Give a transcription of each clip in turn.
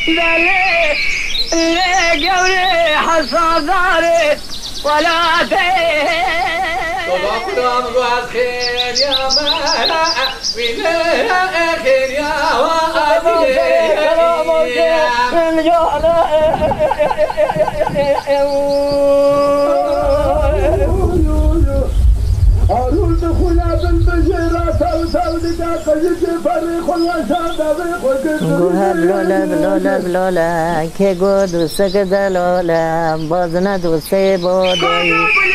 دلي قولي حصاداري ولا تيه طلعنا نروح خير يا مهلا ولا خير يا وادي قالوا دخولا بالبجيرة سوداء قجد فريق وشاد گوه بلوله بلوله که گو دوسته که دلوله باز ندوسته بودی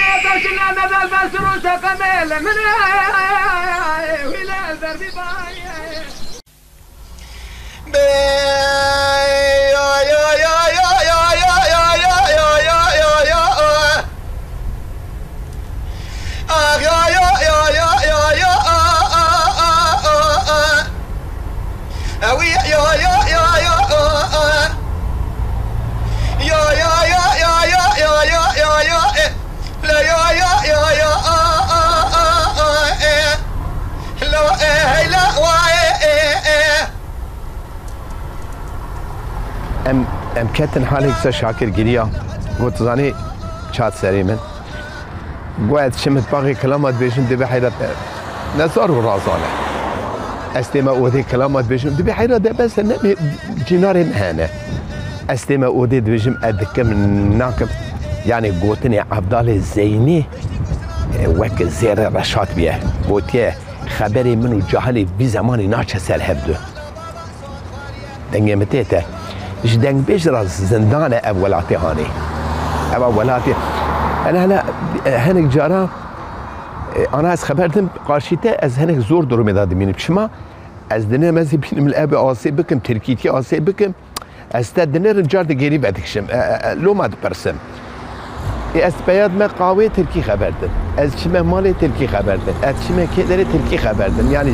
ام كاتن حالك شاكر جريا قلت زاني شات سري من قعد شمت باقي كلامات بيشن دبي حيرة نزار ورازانه استمع ودي كلامات بيشن دبي حيرة بس جناري مهانة استمع ودي بيشم أذكر من ناكب يعني قوتني عبدال الزيني وك زير رشات بيه قوتيه خبري منو جهلي في زماني ناچه سر هبدو دنگه متيته ايش دنگ بيجرى زندان اولاتي هاني اولاتي انا هلا هنك جارا انا از خبرتم قارشيته از هنك زور درو مداد مين بشما از دنه مزي بين الاب آسي بكم تركيتي آسي بكم از تدنه رجار دگيري بدكشم لو ما دبرسم از بياد ما قاوي تركي خبرتم از شما مالي تركي خبرتم از شما كدري تركي خبرتم يعني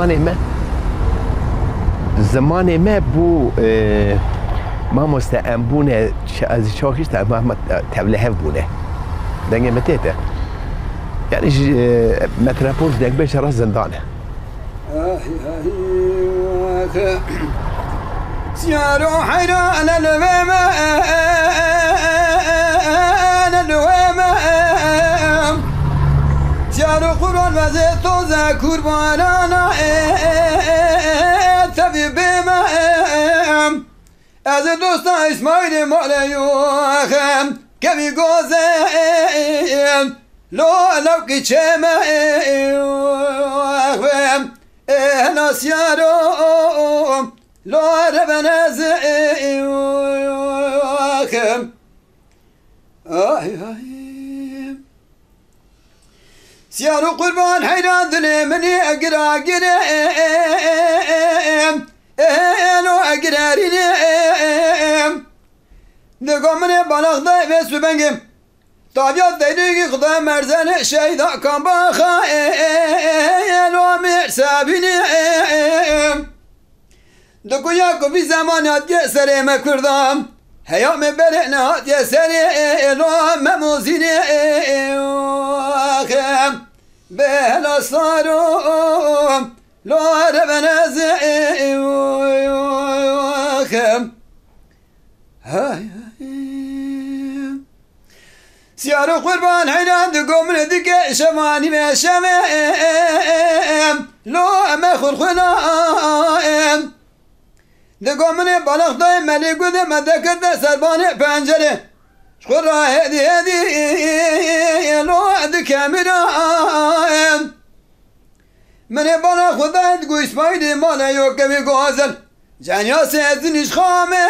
زمان ما بو ما مستأمبونه از شاكيش ما تبلهف بونه دنگه متيته يعني مترابول دنگ بيش راس زندانه سيارو حيران الوما سيارو قرآن وزيتو ذاكور بارانا تبي بما از دوستا اسماعیل مالیوخم کمی گوزم لو کی چمم ناسیارو لو ربنازم سیارو قربان حیران دلی منی اگرا گرم لو اگراریم نگامنه بالاخده و سوبنگم تابیات دیدی خدا مرزن شیدا کن باخا لو مرسابینیم دکویا کبی زمانات یه سره مکردم هیام بره نهات یه سره لو مموزینیم بهلا صاروم لو ربنازم سيارو قربان حيران دقوم ردك شماني بشمم لو أما خلخنام دقوم بلغ دايم ملي قدم ذكرت سربان بانجره شخرا هدي لو عند كاميرا من بالا خدا تقول اسماعيل مالا يوكبي غازل جانيا سيزنش خامل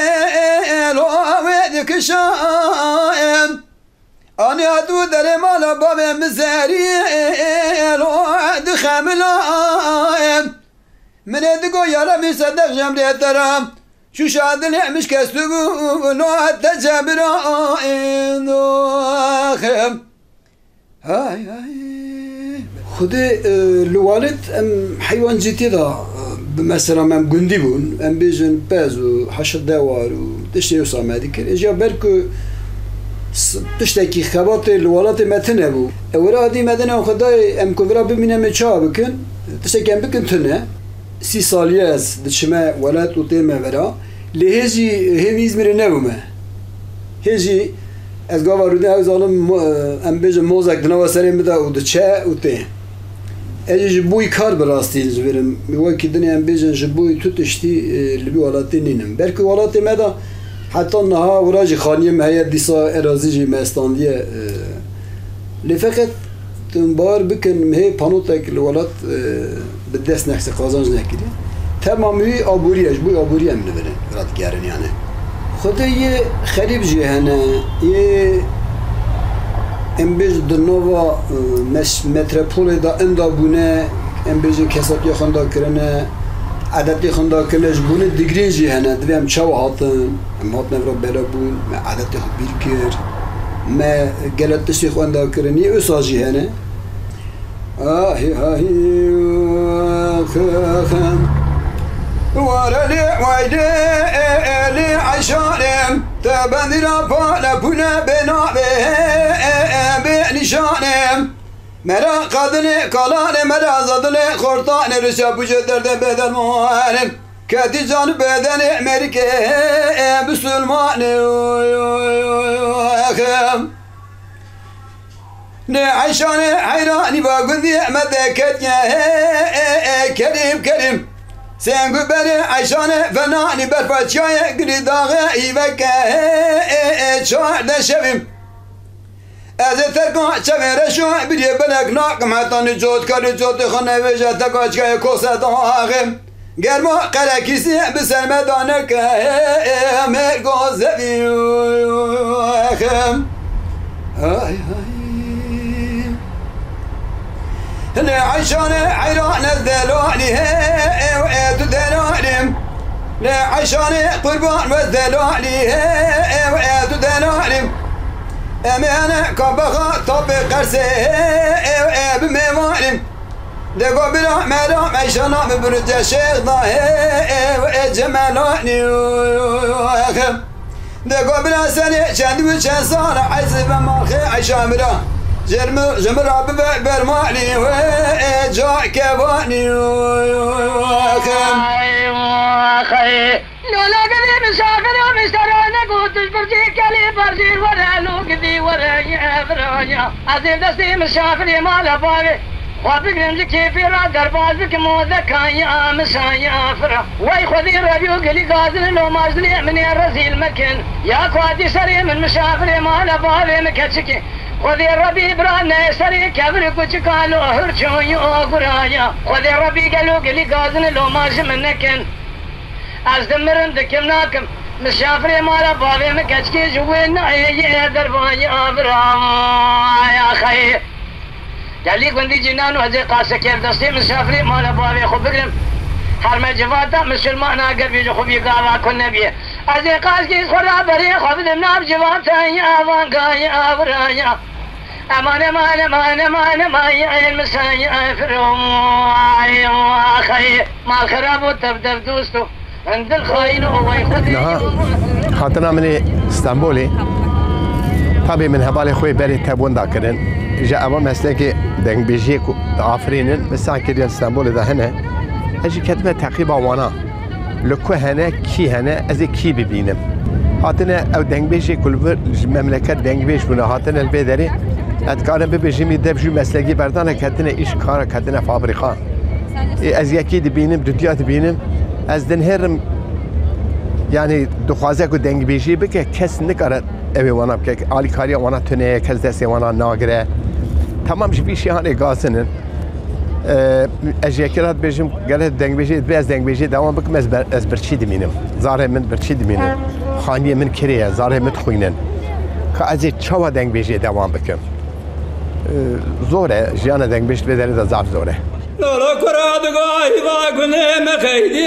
وعويدك شام أنا أدو در مالا بابا مزاري وعد خاملام من ادقو يالا مصدق جمري درام شو شاد نعمش كسبو لو حتى جابران خم هاي خود الوالد ام حيوان جيتي دا مثلا ام گندی بون ام بیجن باز و حشر دوار و تشتی و سامدی کرد اجا برکو تشتکی خبات الوالات متنه بو اورا دی مدنه خدای ام کوورا ببینم چا بکن تشتکی ام بکن تنه 30 سالی از دشمه ولد و تیمه ورا لهجي هم إزمير نبومه هجي از قاوا روده او ظالم ام بيجم موزك دنوا سرين بدا و دچه و ته اجي جبوي كار براستي جبرم وكي دنيا ام بيجن جبوي تو تشتي لبي ولاتي نينم بركي ولاتي مدا حتى انها وراجي خانيم هي ديسا ارازيجي مستانديه لفقط تنبار بكن هي بانوتك الولات بالدس نحس قازانج نكدي تمامي ابوريج بو ابوريه من برن رات گرن يعني خدا یه خریب جهنه یه امبیج دنوا متروپول دا اندا بونه امبیج کسات یا خندا کرنه عدد خندا کلش بونه دیگری جهنه دویم چاو هاتن ام هات نورا بلا بون ما عدد خود بیر کر ما گلت تشتی خندا کرنه یه اصا جهنه آهی آهی خم ورلي ويلي عشانم تبندي رفانا بنا بنا بنشانم مرا قدني قلاني مرا زدني خورتاني رشا بجدر بدل موانم كاتي جان بدني امريكا بسلماني اخم عشاني حيراني باقندي مدكت يا كريم كريم سنگو بری عشانه فنانی برفاچای گریداغه ایوکه چهار دشویم از ترکان چوین رشو بریه بلک ناکم حتی نجات کاری جات خانه ویجه تکاچگاه کوسه داغم گرما قلکیسی بسر مدانکه مرگازوی اخم آی آی عشان عيران الدلالي وقيت دلالم لا عشان قربان والدلالي وقيت دلالم أمانة كبخة طبق قرسي وقيت بموالم دقوا بلا ملام عشان ببرد الشيخ ضاهي وقيت جمالاني وأخم دقوا بلا سنة شندوي شن صار عزب مالخي عشان بلا جمر عبب برماني وجاء كباني وكم خي لولا قدي مسافر ومسترانا قلت برجي كلي برجي ورا لو قدي ورا يا فرايا عزيز دستي مسافر ما لفاوي وابق نمزي كيفي را دربازك موذك يا مسايا فرا واي خذي ربيو قلي قازل لو مازلي من الرزيل مكن يا كوادي سري من مسافر ما لفاوي مكتشكي خذي ربي برانا سري كبر كوش قالوا هرشو يوغرايا خذي ربي قالوا قلي قازن لو ماش منكن ازدمرن دكمناكم مسافري مالا بابي مكشكي جوين ايه دربايا برام يا خي قالي كنتي جنان وزي قاسة كيف دستي مسافري مالا بابي خو بقرم حرم جواتا مسلمان اگر بيجو خو بيقاوا كن نبيه ازي قاسكي خورا بري خو بدمنا بجواتا يا وانقا يا برايا امان امان امان امان امان يا المسايا فرهم يا اخي ما خراب وتبدب دوستو عند الخاين هو يخذي خاطرنا من اسطنبولي طبي من هبالي خوي بري تبون داكرن جاء اول مسلكي دنگ بيجيكو عفرينن مسا كدي اسطنبول ده هنا اجي كتبه تعقيبا وانا لكو هنا كي هنا ازي كي ببينم هاتنا او دنگ بيجي كل مملكه دنگ بيج بنا هاتنا البدري اتكارم ببيجي دبجو مسلكي بردان كتنا ايش كار كتنا فابريكا از يكي دبينم دنيا دبينم از دنهرم يعني دخوازه کو دنگ بيجي بك كس نكره اوي وانا بك علي كاريا وانا تنه كز دسي وانا ناغره تمام جبي شي هاني غاسنن اجيكرات بيجم قالت دنگ بيجي باز دنگ بيجي دوام بك از برشي دمينم زاره من برشي دمينم خانيه من كريه زاره متخوينن كازي تشوا دنگ بيجي دوام بكم زوره جانا دنگ بيجي بدل ده زعف زوره لولا كراد غاي واغن مخيدي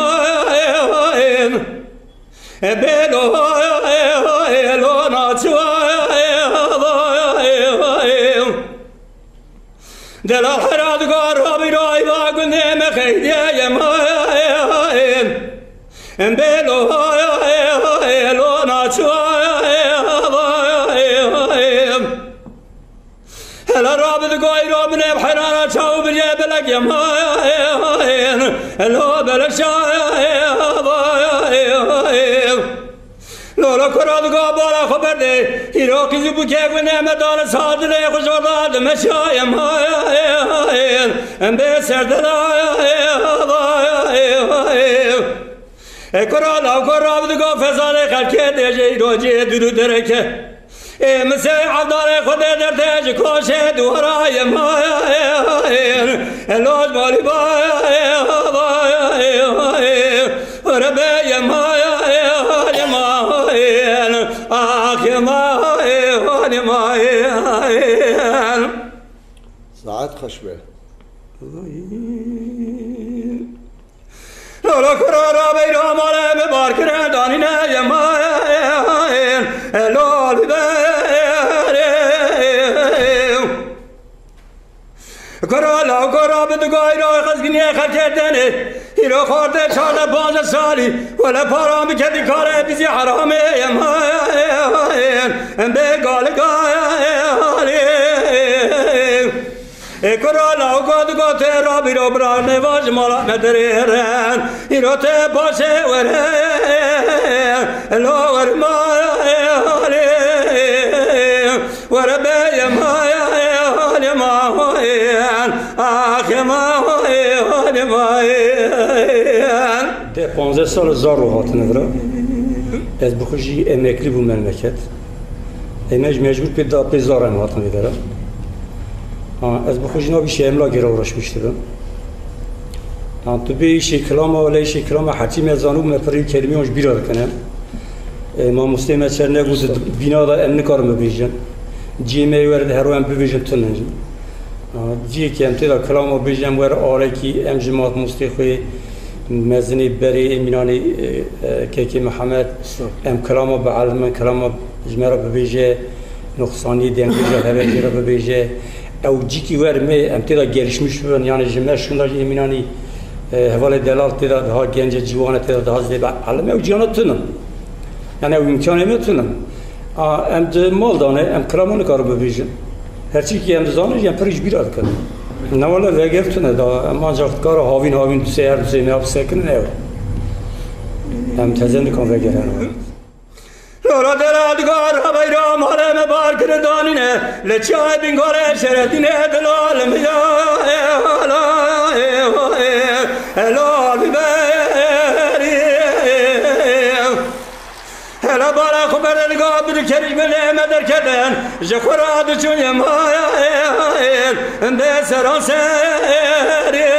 ماين بيلو لو ناتشوا دلا حراد غار بيراي واغن مخيدي ماين بيلو لو ناتشوا هلا رابط قاي رابن بحرارة شاو بريا بلق يا ماين هلا بلشاي لولا کرادگاه بالا خبر ده ایراقی زبو که و نعمدان سادله خوشورداد مشایم ام به سردلا کرالا کرادگاه فضال خلکه دیجی روجی درو درکه مثل عبدال خود در تاج کوشه دورایم الوز بالی ربیم ساعت خشبه لولا کرارا بیرا ماله ببار کرن دانی نیم لول بیریم کرالا کرا بدگاهی را خزگینی خط کردنه ایرا خورده 14-15 سالی ولی پارا میکردی کاره بیزی حرامه به گالگاهی کرالا گادگاه تیرا بیرا برا نواج مالا ندرهرن ایرا تی باشه ورهن لور مالی ور بیم ده 15 سال زار رو هاتنه برا از بخوشی امکلی بو مملکت ایمج مجبور پیدا پی زارم هاتنه برا از بخوشی نابی شیملا گره ورش میشته برا تو بی شکلام ولی شکلام حتیم از آنو مپری کلمی هاش بیراد کنم ما مسلمه چر نگوزد بینا دا امن کارم ببیجن جیمه ورد هر هم ببیجن تننجن جی که امتدا کلامو ببیجن ور آره کی ام جماعت مستخوی مزنی بری امینانی که محمد ام کلامو به علم کلامو جمعه را ببیجه نقصانی دنگیجه هویجه را ببیجه او جی کی ور می امتدا گرشمش بودن یعنی جمعه شونداج امینانی حوال دلال تدا ده ها گنج جوانه تدا ده ها زده به علم او جیانات تنم یعنی او امکانه میتونم ام ده مال دانه ام کلامو نکارو ببیجن هرچی که ام دزانه یم پریش بیراد کنه نوالا وگرتونه دا اما جافتکار هاوین دوسته هر دوسته میاب سکن نه ام تزن کن وگرن لورا دلادگار هوای را ماره مبار کردانینه لچای بینگاره شردینه دلال میا هلال ببری هلا بالا خبر نگاه بدو کریش بله مدر کردن جخورا دو چون یمایل به سران سری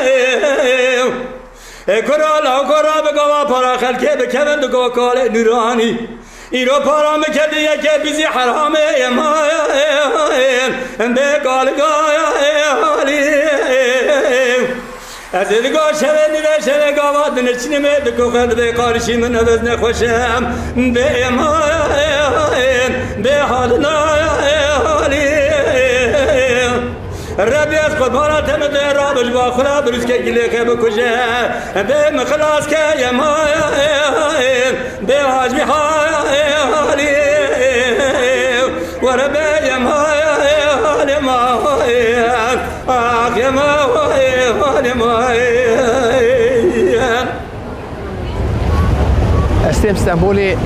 کرالا کرا بگوا پارا خلکه بکوند و گوا کال نورانی ایرو پارا مکردی یکی بیزی حرامه یمایل به گالگاهی از دلگاه شده نیره شده گاواد نچینی میده که خود به کارشی من عوض نخوشم به امایل به حال نایالی ربی از خود باراتم ده رابش با خدا بروز که گلی که بکشه به مخلاص که امایل به حاجبی حالی و ربی امایل مایل آخ استیم استنبولي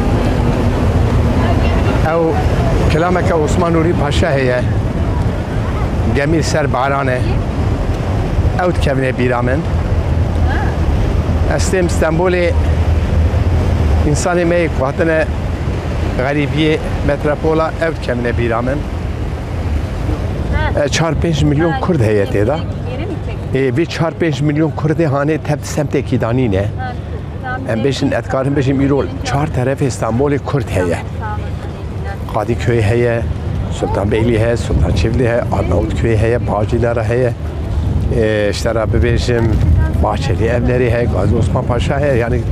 او كلامك عثمان نوري باشا هي جميل سر بعرانه او تكفني بيرامن استیم استنبولي انساني ميك وقتنا غريبية متروپولا او تكفني بيرامن 4-5 میلیون کرد هیه تیدا وی 4-5 میلیون کرد هانه تبت سمت کیدانینه ام بیشن ادکارم بیشن میرول 4 طرف استانبول کرد هیه قادی köy هیه سلطان بیلی هیه سلطان چیولی هیه آرناوت köy هیه باجیلر هیه اشترا ببیشم باچلی evleri هیه گازی عثمان پاشا هیه یعنی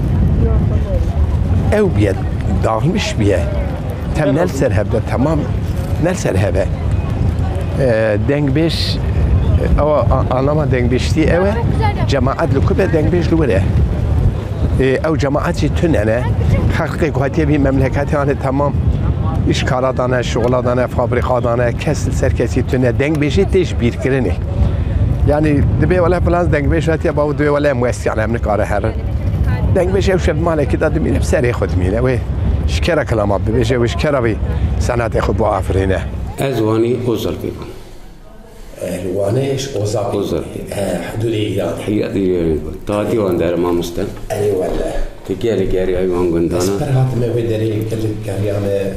او بیه dağılmış بیه تم نل سر هبه تمام نل سر هبه دنگ بیش او anlama دنگ بیشتی اوه جماعت لکوبه دنگ بیش لوره او جماعتی تننه حقیقی قاطی بی مملکتی آنه تمام işkala dane, şoğla dane, fabrika dane, kesil serkesi tüne deng beşi teş bir kireni. Yani dibe valla plan deng beşi atiya bavu dibe valla müessiyane emni kare her. دنگ بشه و شب مالکی داد میره سری خود میره و شکر کلام بشه و شکر بی سنت خود با آفرینه از وانی اوزر بیگم الوانش اوزر حدود ایران تا دیوان در ما مستن ای والله تگری ایوان گندانا اسپرهات ما بدري كريانه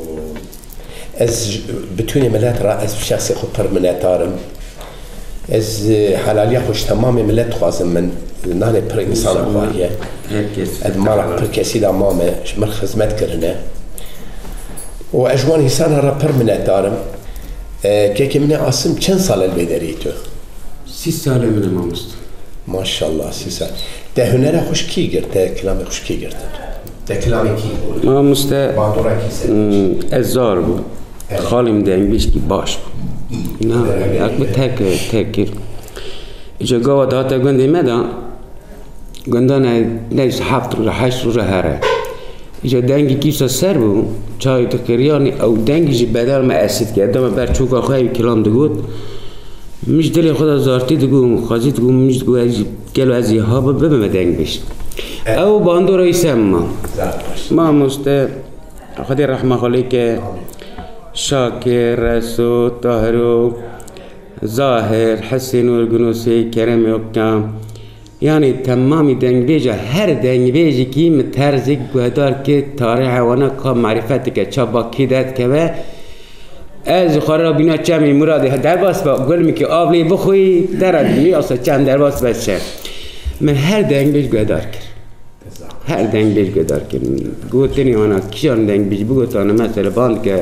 از بتوني ملات رأس بشخص خود برمناتارم از حلالية خوش تمام ملات خوازم من ناني پر انسان خواريه اد مالا پر كسي دا مامه من خدمت كرنا و اجوان انسان را برمناتارم كيكي مني عاصم چند سال البدريتو 6 سال من ما مست ما شاء الله 6 سال ده هنر خوش کی گرته کلام خوش کی گرته ده کلامی کی ما مست باندورا کی سن ازار بود خالم دنگ بیش کی باش نه اکب تک اجا گاوا داتا گنده مدا گندانه نیست 7 روز 8 روز هره اجا دنگی کیسا سر بود چای تکریانی او دنگی جی بدل ما اسید که ادام بر چوکا خواهی کلام دگود مش دلی خدا زارتی دگو خازی دگو مش دگو از گلو از ها ببم دنگ بش او باندو رئیسم ما مست خدای رحمه خالی که شاکر رسول طاهر ظاهر حسین و گنوسی کرم یکم یعنی تمامی دنگ بیجا هر دنگ بیجی کی مترزق گهدار که تاریخ وانا کا معرفت که چا با کیدت که و از خورا بینا چمی مرادی درباس با گل می که آبلی بخوی درد می اصلا چند درباس بشه من هر دنگ بیج گهدار کرد هر دنگ بیج گهدار کرد گوتنی وانا کشان دنگ بیج بگوتانه مثلا باند که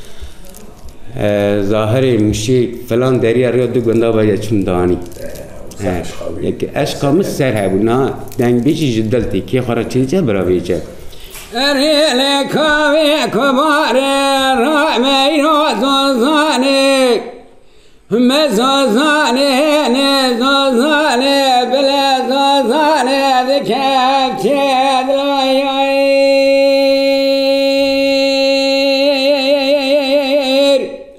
ظاهر مشی فلان دریا ریا دو گنده باید چون دانی یک عشقا مستر هبو نه دنگ بیجی جدلتی که خورا چیزی چه برا بیجه ریل کاوی کبار رامی روزانه مزازانه نزازانه بلزازانه دکب چید رایر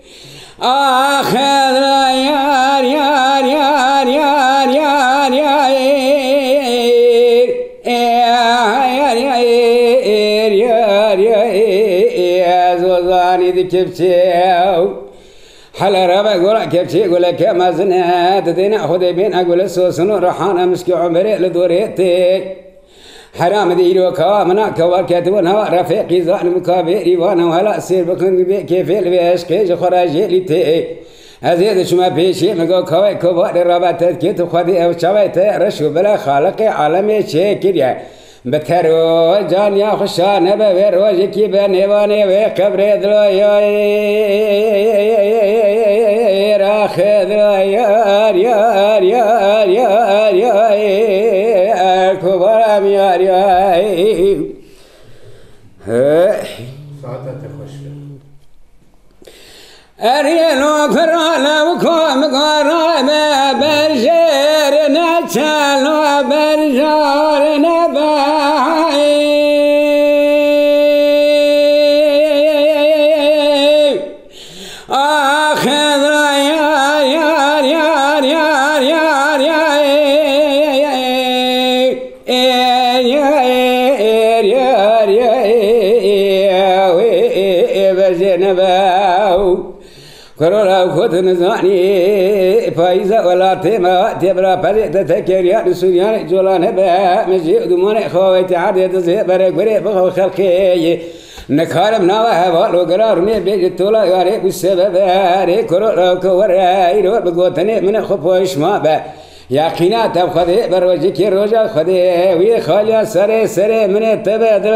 آخر یار یار یار یار یار یار زوزاني دي كبشيو حلا ربا قولا كبشي قولا كما زنات دينا خذي بين اقول سوسن روحانا مسكي عمري لدوريتي حرام ديرو كوامنا كوالكات ونها رفيقي زان مكابيري وانا وهلا سير بكن كيف البيش كيج خراجي لتي هذه شما بيشي مگو كوي كبار رباتت كيت خدي او شويت رشو بلا خالق عالمي شكريا بترو جان يا خشانه بروج كي بنيواني وقبر دلوي راخذ يار يار يار يار يار كبرام يار يار أريلو كرالا وكوم قرامة برجير نتشالو برجار نباي آخذ يار يار يار يار يار يار يار برجير نباو كرولا وخوت نزاني فايزة ولا تيما تبرا بريد تكريان سوريان جولان با مجيء دمان خويت عاد تزبر غري بخو خلقي نكارم نوا والو قرارني بيج تولا ياري بسبب ري كرولا كوراي رو بغوتني من خفوش ما با يقينا تب خدي بروجي كي روجا خدي وي خاليا سري سري من تبدل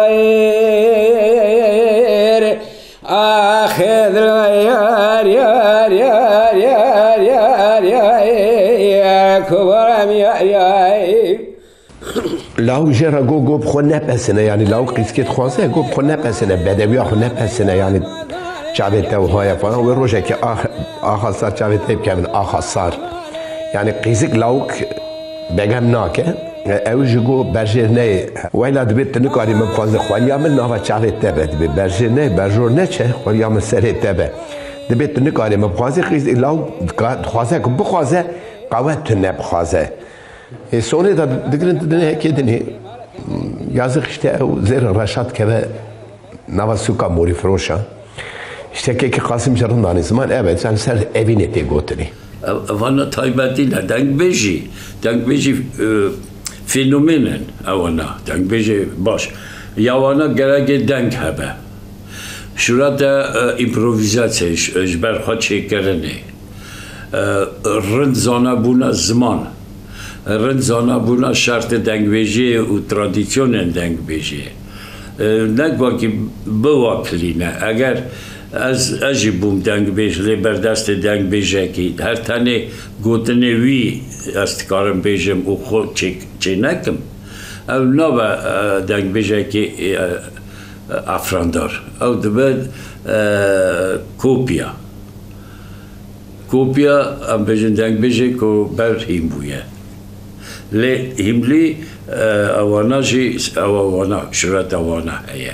يا آخذ يار يار يار يار يار يار كبرام يار يار لاو جرا گو بخو نپسنه یعنی لاو قیسکت خواسته گو بخو نپسنه بدوی آخو نپسنه یعنی چاوته و های فلان و روشه که آخا سار چاوته بکن آخا سار یعنی قیسک لاوک بگم ناکه اوجگو برجر نه ویلا دبیت نکاری مبخواز خوالیا من نها چاله تبه دبی برجر نه برجور نه چه خوالیا من سره تبه دبیت نکاری مبخواز خیز لاو خوازه که بخوازه قوت نبخوازه سونه دا دگرن دنه که دنه يازق اشتاء زير رشاد كذا نوا سوكا موري فروشا اشتاكي كي قاسم جرنداني زمان ابد سان سر ابينتي قوتني وانا تايباتينا دنگ بيجي فينومينن اوانا دنگ بيجي باش يا وانا گرگ دنگ هبه شراتا امپروویزاسیه جبر خود چه کرنه رند زانا بونا زمان رند زانا بونا شرط دنگ بیجی و ترادیسیون دنگ بیجی نگوا که بواکلینه اگر از اجی بوم دنگ بیج لی بردست دنگ بیجه که هر تنه گوتنه وی استکارم بیجم و خود چه نکم او نبا دنگ بیجه که افراندار او دبد کوپیا ام بیجن دنگ بیجه که بر هیم بویه لی هیملی اوانا جی اوانا شرط اوانا هیه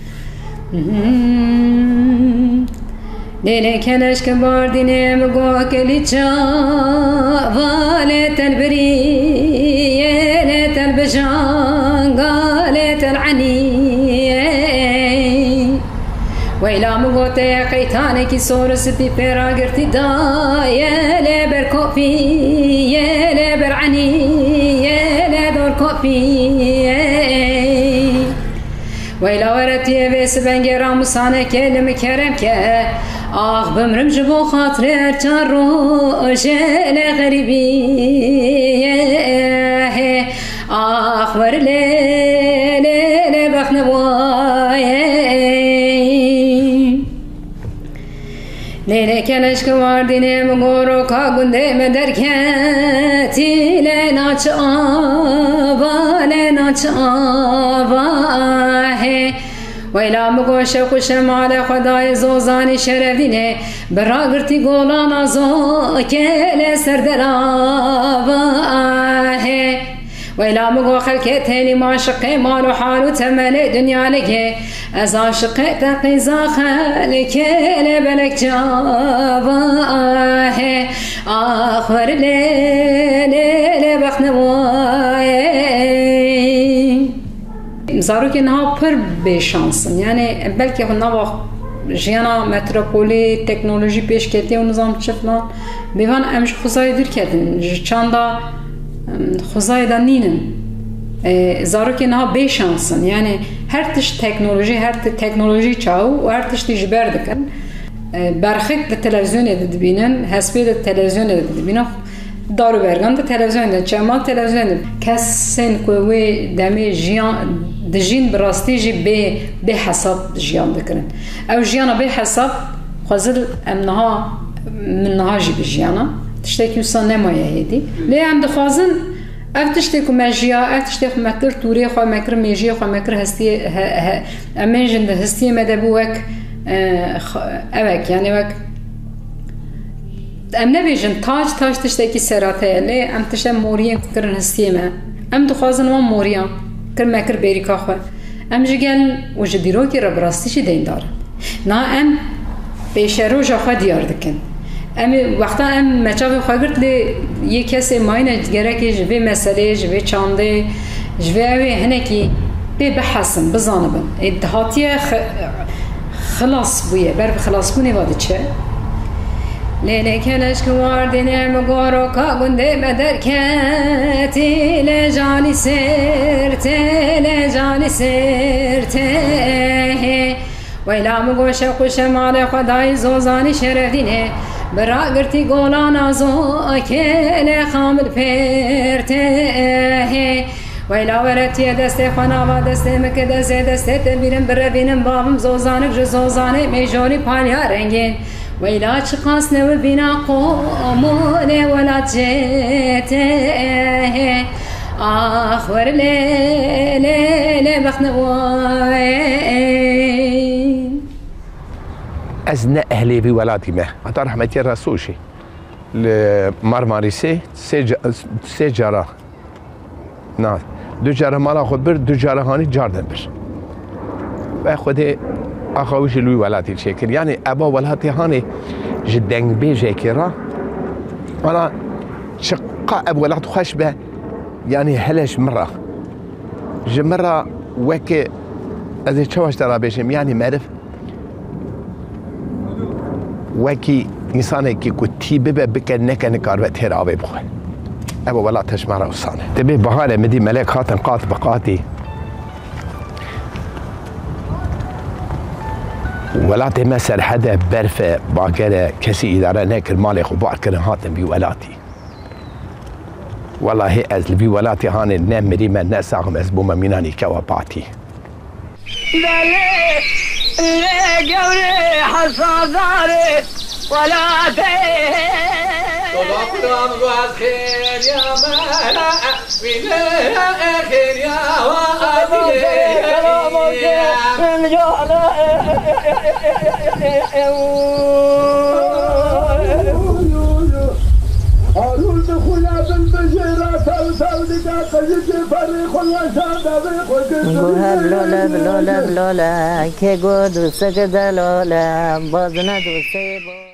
لیله کلش که باردینه مگو کلی چا والت البریه لت البجانگا لت العنیه ویلا مگو تیقیتانه کی سورستی پیرا گرتی دایه لبر کوفیه لبر عنیه لدور کوفیه ویلا ورتی بیس بنگی راموسانه کلم کرم که آخ بمرم جبو خاطر ارچان روشه لغریبیه آخ ور لیله بخنوایه لیله کلش که واردینه مگورو که گنده مدرکتی لناچ آبا ویلا مگو شوق شمال خدای زوزانی شرفینه براگرتی گولان آزو کل سردرابه ویلا مگو خلکت هلی معشقه مال و حال و تمل دنیا لگه از عاشقه تقیزا خلک لبلک جابه آخور لیل بخنوایه زاروکی نها پر بشانسن یعنی بلکه نوا جیانا متروپولی تکنولوژی پیش کتی و نظام چفلان بیوان امش خوزای دور کردن چاندا خوزای دا نینن زاروکی نها بشانسن یعنی هر تش تکنولوژی چاو و هر تش تجبر دکن برخک ده تلویزیون دبینن حسبی ده تلویزیون دبینن دارو برگان ده تلویزیون ده چما تلویزیون ده کسین کوی دمی جیان دجین براستی جی به حساب جیان دکرن او جیانا به حساب خازل امنها منها جی بجیانا تشتاکی وصان نمایه هیدی لی هم دخوازن او تشتاکو مجیا او تشتاکو مکر توری خواه مکر میجیا خواه مکر هستی امین جند هستی مدبو وک اوک یعنی وک ام نبیجن تاج تشتاکی سراته لی ام تشتا مورین کرن هستی ما ام دخوازن وان مورین کر مکر بیریکا خواه ام جگل و جدیرو که ربراستی چی دین دارن نا ام پیشرو جا خواه دیار دکن ام وقتا ام مچاوی خواه گرد لی یه کسی ماینه گره جوی مسئله جوی چانده جوی اوی هنکی بحثن بزانبن ادهاتیه خلاص بویه بر خلاص بونه واده چه؟ لیله کلش که واردینه مگارو که گنده بدرکتی لجانی سرته ویلا مگو شوق شمال خدای زوزانی شرفینه برا گرتی گولان آزو کل خامل پرته ویلا ورتی دست خانا و دست مک دست تبیرم بربینم بابم زوزانک جزوزانه میجوری پالیا رنگین ویلا چقاس نو بینا قومونه ولا جته آخور لیل بخنوای از نه اهلی بی ولادی ما عطا رحمتی رسوشی لمارماریسی سه جارا نه دو جاره مالا خود بر دو جاره هانی جاردن بر و خود آخوش لوی ولادی چکر یعنی ابا ولادی هانی جدنگ بیجه کرا انا شقا اب ولاد خوش به يعني هلش مرة جمرة وەکێ ئەزێ چاوەش دەڕا بێژم یانی مەرف وەکی ئینسانێکی کوتی ببێ بکە نەکە نکاربێت تێراوێ بخۆێ ئەوە وڵاتەش مارە ئەوسانە دەبێ بەهارێ مدی مەلێک هاتن قات بە قاتی وڵاتێ مە سەرحەدە بەرفە باگەرە کەسی ئیدارە نەکرد ماڵێ خۆ بارکردن هاتن بی وەلاتی والله ئەز لەبی وەلاتی هانێ نە مریمە نە ساغم ئەز بوومە مینانی کەوە پاتی قوري حصاداري ولاتي طلعنا نغاز خير يا مالا وينا خير يا هارون دخولا بالبجيرات وسودك قجت فريق وشاد گوهر لولا بلولا بلولا که گو دوست دلولا باز ندوسته با